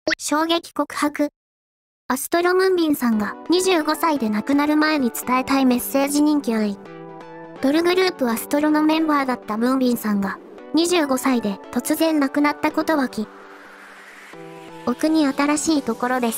衝撃告白。アストロムンビンさんが25歳で亡くなる前に伝えたいメッセージ人気愛。ドルグループアストロのメンバーだったムンビンさんが25歳で突然亡くなったことは奥に新しいところです。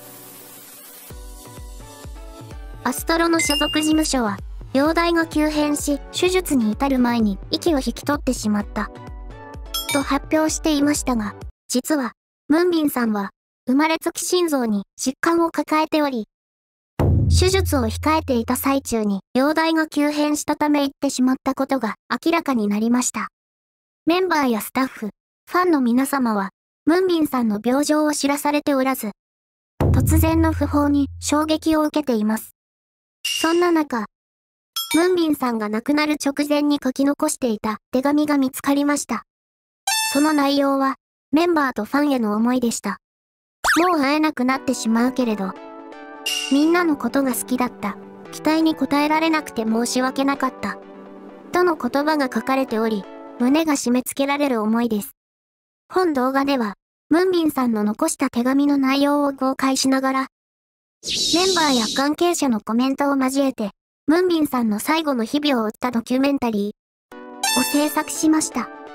アストロの所属事務所は、容体が急変し、手術に至る前に息を引き取ってしまった。と発表していましたが、実は、ムンビンさんは、生まれつき心臓に疾患を抱えており、手術を控えていた最中に容体が急変したため行ってしまったことが明らかになりました。メンバーやスタッフ、ファンの皆様は、ムンビンさんの病状を知らされておらず、突然の訃報に衝撃を受けています。そんな中、ムンビンさんが亡くなる直前に書き残していた手紙が見つかりました。その内容は、メンバーとファンへの思いでした。もう会えなくなってしまうけれど、みんなのことが好きだった。期待に応えられなくて申し訳なかった。との言葉が書かれており、胸が締め付けられる思いです。本動画では、ムンビンさんの残した手紙の内容を公開しながら、メンバーや関係者のコメントを交えて、ムンビンさんの最後の日々を追ったドキュメンタリーを制作しました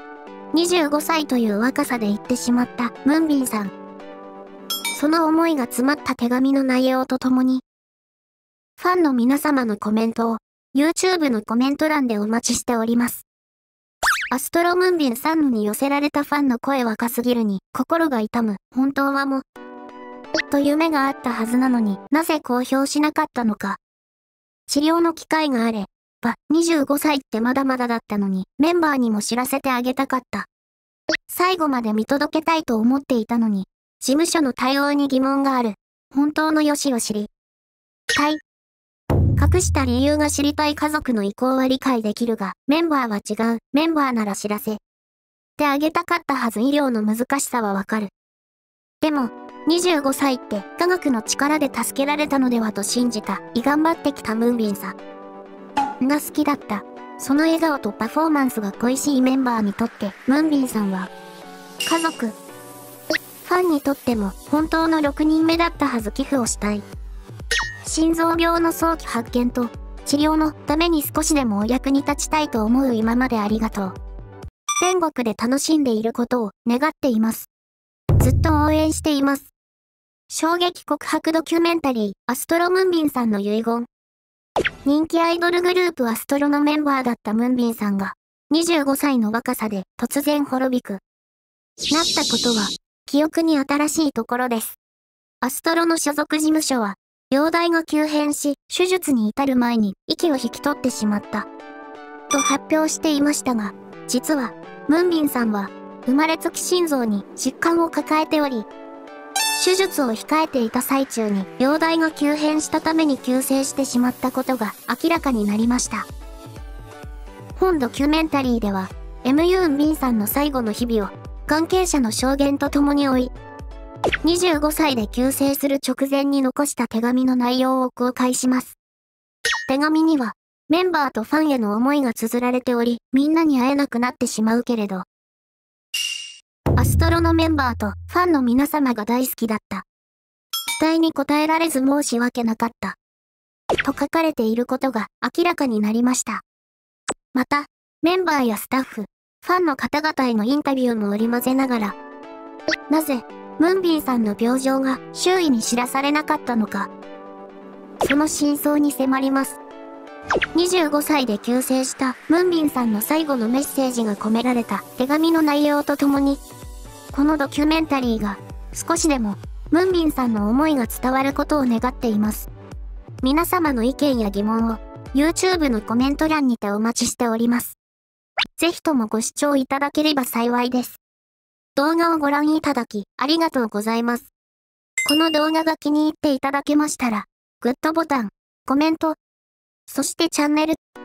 。25歳という若さで行ってしまったムンビンさん。その思いが詰まった手紙の内容とともに、ファンの皆様のコメントを YouTube のコメント欄でお待ちしております。アストロムンビンさんに寄せられたファンの声若すぎるに心が痛む。本当はもと夢があったはずなのになぜ公表しなかったのか。治療の機会があれば25歳ってまだまだだったのにメンバーにも知らせてあげたかった。最後まで見届けたいと思っていたのに事務所の対応に疑問がある。本当の良しを知りたい。隠した理由が知りたい家族の意向は理解できるが、メンバーは違う。メンバーなら知らせてあげたかったはず。医療の難しさはわかる。でも、25歳って科学の力で助けられたのではと信じた。頑張ってきたムンビンさんが好きだった。その笑顔とパフォーマンスが恋しいメンバーにとって、ムンビンさんは家族、ファンにとっても本当の6人目だったはず。寄付をしたい。心臓病の早期発見と治療のために少しでもお役に立ちたいと思う。今までありがとう。天国で楽しんでいることを願っています。ずっと応援しています。衝撃告白ドキュメンタリー、アストロムンビンさんの遺言。人気アイドルグループアストロのメンバーだったムンビンさんが、25歳の若さで突然滅びく。なったことは、記憶に新しいところです。アストロの所属事務所は、容体が急変し、手術に至る前に息を引き取ってしまった。と発表していましたが、実は、ムンビンさんは、生まれつき心臓に疾患を抱えており、手術を控えていた最中に容体が急変したために急逝してしまったことが明らかになりました。本ドキュメンタリーでは、ムンビンさんの最後の日々を関係者の証言とともに追い、25歳で急逝する直前に残した手紙の内容を公開します。手紙には、メンバーとファンへの思いが綴られており、みんなに会えなくなってしまうけれど、アストロのメンバーとファンの皆様が大好きだった。期待に応えられず申し訳なかった。と書かれていることが明らかになりました。また、メンバーやスタッフ、ファンの方々へのインタビューも織り交ぜながら、なぜ、ムンビンさんの病状が周囲に知らされなかったのか、その真相に迫ります。25歳で急逝したムンビンさんの最後のメッセージが込められた手紙の内容とともに、このドキュメンタリーが少しでもムンビンさんの思いが伝わることを願っています。皆様の意見や疑問を YouTube のコメント欄にてお待ちしております。ぜひともご視聴いただければ幸いです。動画をご覧いただきありがとうございます。この動画が気に入っていただけましたら、グッドボタン、コメント、そしてチャンネル